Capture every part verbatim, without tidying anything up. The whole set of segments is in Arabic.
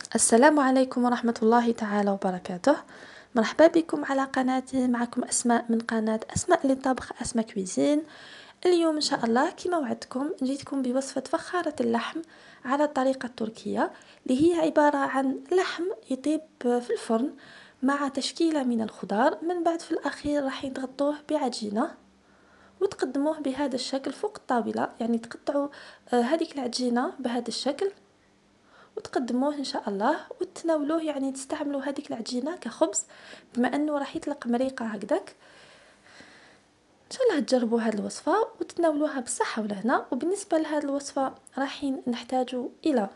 السلام عليكم ورحمة الله تعالى وبركاته. مرحبا بكم على قناتي. معكم أسماء من قناة أسماء للطبخ أسماء كويزين. اليوم إن شاء الله كما وعدتكم جيتكم بوصفة فخارة اللحم على الطريقة التركية، اللي هي عبارة عن لحم يطيب في الفرن مع تشكيلة من الخضار. من بعد في الأخير راح تغطوه بعجينة وتقدموه بهذا الشكل فوق الطاولة، يعني تقطعوا هذه العجينة بهذا الشكل وتقدموه ان شاء الله وتناولوه، يعني تستعملوا هذيك العجينه كخبز بما انه راح يطلق مريقه هكذاك. ان شاء الله تجربوا هذه الوصفه وتناولوها بالصحه والهنا. وبالنسبه لهذه الوصفه راح نحتاج الى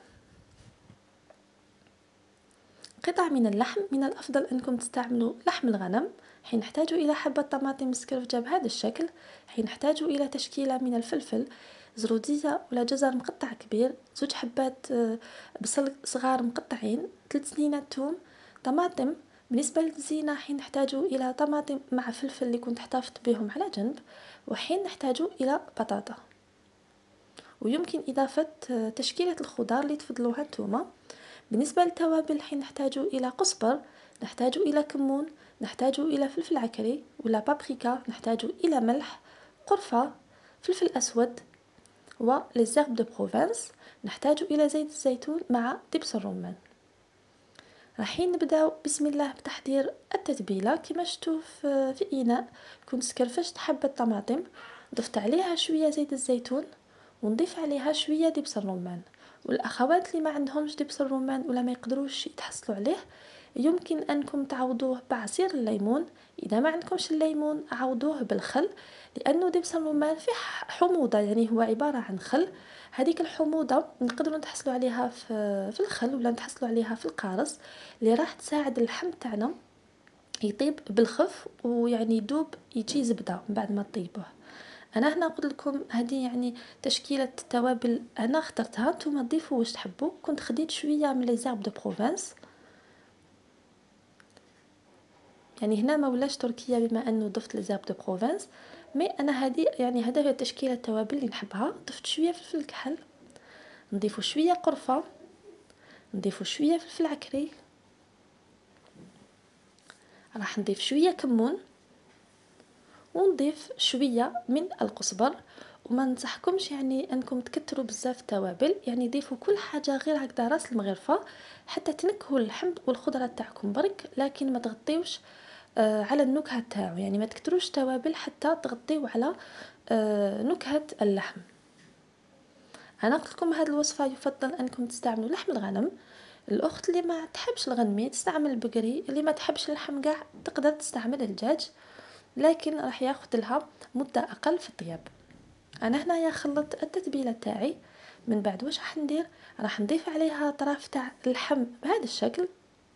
قطع من اللحم. من الافضل انكم تستعملوا لحم الغنم. حين نحتاج الى حبه طماطم مسكرفجه بهذا الشكل. حين نحتاج الى تشكيله من الفلفل، زروديه ولا جزر مقطع كبير، زوج حبات بصل صغار مقطعين، ثلاث سنينات ثوم، طماطم. بالنسبه للزينه حين نحتاج الى طماطم مع فلفل اللي كنت احتفظت بهم على جنب. وحين نحتاج الى بطاطا، ويمكن اضافه تشكيله الخضار اللي تفضلوها انتوما. بالنسبة للتوابل حين نحتاج إلى قزبر، نحتاج إلى كمون، نحتاج إلى فلفل عكري ولا بابريكا، نحتاج إلى ملح، قرفة، فلفل أسود وليزيرب دو بروفنس، نحتاج إلى زيت الزيتون مع دبس الرمان. راحين نبداو بسم الله بتحضير التتبيله. كما شفتوا في, في اناء كنت سكرفشت حبه طماطم، ضفت عليها شويه زيت الزيتون ونضيف عليها شويه دبس الرمان. والاخوات اللي ما عندهمش دبس الرمان ولا ما يقدروش يتحصلوا عليه، يمكن انكم تعوضوه بعصير الليمون. اذا ما عندكمش الليمون عوضوه بالخل، لانه دبس الرمان فيه حموضه، يعني هو عباره عن خل. هذيك الحموضه نقدروا نتحصلوا عليها في في الخل ولا نتحصلوا عليها في القارص، اللي راح تساعد اللحم تاعنا يطيب بالخف ويعني يدوب يجي زبده من بعد ما تطيبوه. انا هنا قلت لكم هذه يعني تشكيله التوابل انا اخترتها، نتوما تضيفوا واش تحبوا. كنت خديت شويه من لي زيرب دو بروفنس، يعني هنا ما ولاش تركيا بما انه ضفت لي زيرب دو بروفنس، مي انا هذه يعني هذا هي تشكيله التوابل اللي نحبها. ضفت شويه فلفل الكحل، نضيفوا شويه قرفه، نضيفوا شويه فلفل عكري، راح نضيف شويه كمون، ونضيف شويه من القزبر. وما ننصحكمش يعني انكم تكتروا بزاف التوابل، يعني ضيفوا كل حاجه غير هكذا راس المغرفه حتى تنكهوا اللحم والخضره تاعكم برك، لكن ما تغطيوش آه على النكهه تاعو، يعني ما تكتروش توابل حتى تغطيو على آه نكهه اللحم. انا قلت لكم هذه الوصفه يفضل انكم تستعملوا لحم الغنم. الاخت اللي ما تحبش الغنمي تستعمل البقري، اللي ما تحبش اللحم كاع تقدر تستعمل الدجاج، لكن راح ياخذ لها مده اقل في الطياب. انا هنايا خلطت التتبيله تاعي. من بعد واش راح ندير؟ راح نضيف عليها طراف تاع اللحم بهذا الشكل،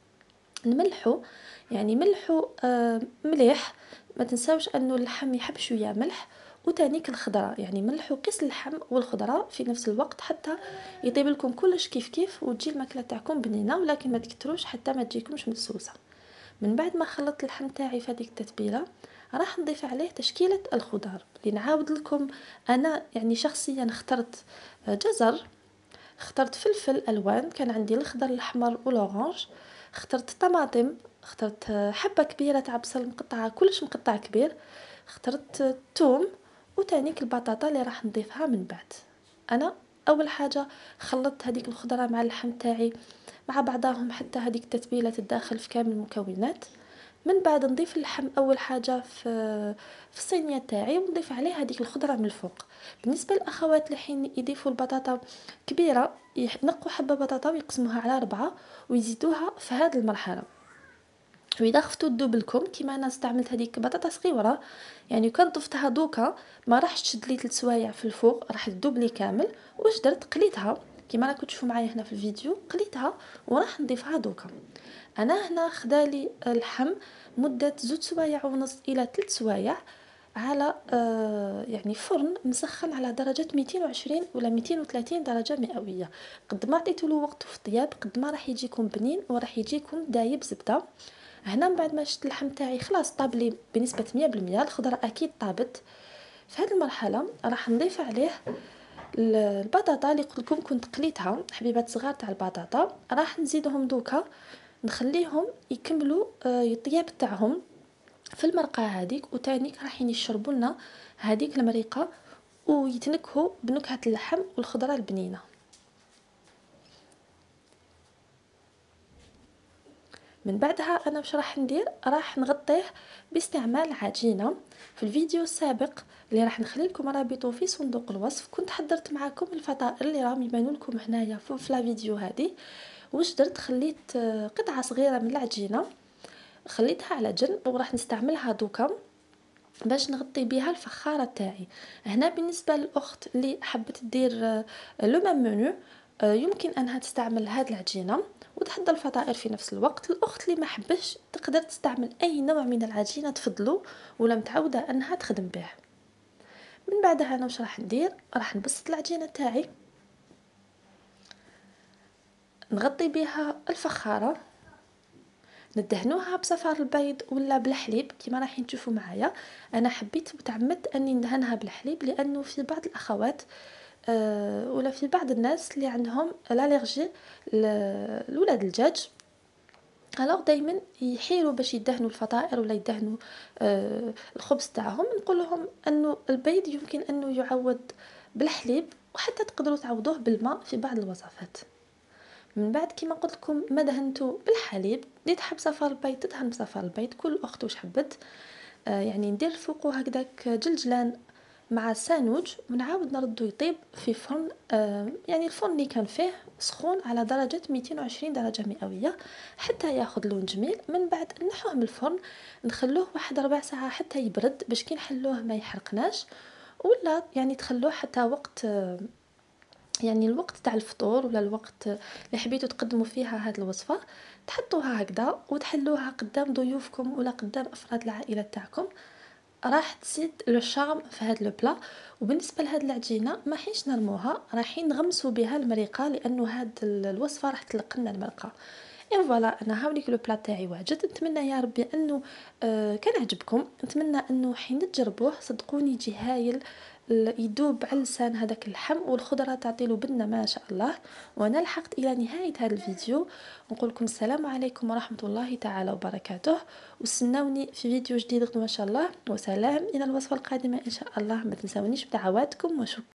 نملحو، يعني ملحو آه مليح. ما تنساوش انه اللحم يحب شويه ملح، وتانيك الخضره، يعني ملحوا قيس اللحم والخضره في نفس الوقت حتى يطيب لكم كلش كيف كيف وتجي الماكله تاعكم بنينه، ولكن ما تكتروش حتى ما تجيكمش مدسوسه. من بعد ما خلطت اللحم تاعي في هذيك التتبيله، راح نضيف عليه تشكيله الخضار اللي نعاود لكم. انا يعني شخصيا اخترت جزر، اخترت فلفل الوان، كان عندي الاخضر الاحمر والاورانج، اخترت طماطم، اخترت حبه كبيره تاع بصل مقطعه كلش مقطع كبير، اخترت ثوم، وتانيك البطاطا اللي راح نضيفها من بعد. انا اول حاجه خلطت هذيك الخضره مع اللحم تاعي مع بعضهم حتى هذيك التتبيله تداخل في كامل المكونات. من بعد نضيف اللحم اول حاجه في في الصينيه تاعي ونضيف عليه هذيك الخضره من الفوق. بالنسبه للاخوات اللي حين يضيفوا البطاطا كبيره ينقوا حبه بطاطا ويقسموها على اربعه ويزيدوها في هذه المرحله. واذا خفتوا تذوب لكم كيما انا استعملت هذيك بطاطا صغيره، يعني كان ضفتها دوكا ما راحش تشد لي ثلاث سوايع في الفوق، راح تذوب لي كامل. واش درت؟ قليتها كيما راكم تشوفوا معايا هنا في الفيديو، قليتها وراح نضيفها دوكا. انا هنا خدالي اللحم مده زوج سوايع ونص الى ثلاث سوايع على آه يعني فرن مسخن على درجه مئتين وعشرين ولا مئتين وثلاثين درجه مئويه. قد ما عطيتوا له وقت في الطياب قد ما راح يجيكم بنين وراح يجيكم دايب زبده. هنا من بعد ما شفت اللحم تاعي خلاص طاب لي بنسبه مية بالمية، الخضره اكيد طابت. في هذه المرحله راح نضيف عليه ال- البطاطا اللي قلت لكم كنت قليتها حبيبات صغار تاع البطاطا، راح نزيدهم دوكا نخليهم يكملوا آه، الطياب تاعهم في المرقه هذيك، وتانيك رايحين يشربوا لنا هذيك المريقه ويتنكهوا بنكهه اللحم والخضره البنينه. من بعدها انا واش راح ندير، راح نغطيه باستعمال عجينه. في الفيديو السابق اللي راح نخلي لكم رابطه في صندوق الوصف كنت حضرت معكم الفطائر اللي راهم يبانوا لكم هنايا في لا فيديو هذه. واش درت، خليت آه، قطعه صغيره من العجينه خليتها على جنب وراح نستعملها دوكا باش نغطي بها الفخاره تاعي. هنا بالنسبه للاخت اللي حبت دير آه، لو ميم منو، آه، يمكن انها تستعمل هاد العجينه وتحضر الفطائر في نفس الوقت. الاخت اللي ما حبش تقدر تستعمل اي نوع من العجينه تفضلوا ولا متعوده انها تخدم به. من بعدها انا واش راح ندير، راح نبسط العجينه تاعي نغطي بها الفخاره، ندهنوها بصفار البيض ولا بالحليب كما راح تشوفوا معايا. انا حبيت وتعمدت اني ندهنها بالحليب لانه في بعض الاخوات أه ولا في بعض الناس اللي عندهم الالرجي لولاد الدجاج، alors دائما يحيروا باش يدهنوا الفطائر ولا يدهنوا أه الخبز تاعهم. نقول لهم انه البيض يمكن انه يعوض بالحليب، وحتى تقدروا تعوضوه بالماء في بعض الوصفات. من بعد كما قلت لكم ما دهنته بالحليب، اللي تحب صفار البيض تدهن بصفار البيض، كل اخت واش حبت. آه يعني ندير فوقه هكذاك جلجلان مع سانوج ونعاود نردو يطيب في فرن. آه يعني الفرن اللي كان فيه سخون على درجة مئتين وعشرين درجة مئوية حتى ياخذ لون جميل. من بعد نحوه من الفرن نخلوه واحد ربع ساعة حتى يبرد باش كي نحلوه ما يحرقناش، ولا يعني تخلوه حتى وقت آه يعني الوقت تاع الفطور ولا الوقت اللي حبيتوا تقدموا فيها هذه الوصفه تحطوها هكذا وتحلوها قدام ضيوفكم ولا قدام افراد العائله تاعكم، راح تزيد لو شارم في هذا لو بلا. وبالنسبه لهاد العجينه ما حينش نرموها، رايحين نغمسوا بها المريقه لانه هاد الوصفه راح تلق لنا المرقه. اي فوالا انا هاوليك لو بلا تاعي واجد. نتمنى يا ربي انه آه كان عجبكم، نتمنى انه حين تجربوه صدقوني يجي هايل، يدوب على اللسان هذاك اللحم والخضره تعطيله بنه ما شاء الله. وانا لحقت الى نهايه هذا الفيديو، نقول لكم السلام عليكم ورحمه الله تعالى وبركاته، واستنوني في فيديو جديد غدا ما شاء الله. وسلام الى الوصفه القادمه ان شاء الله. ما تنسونيش بدعواتكم وشكرا.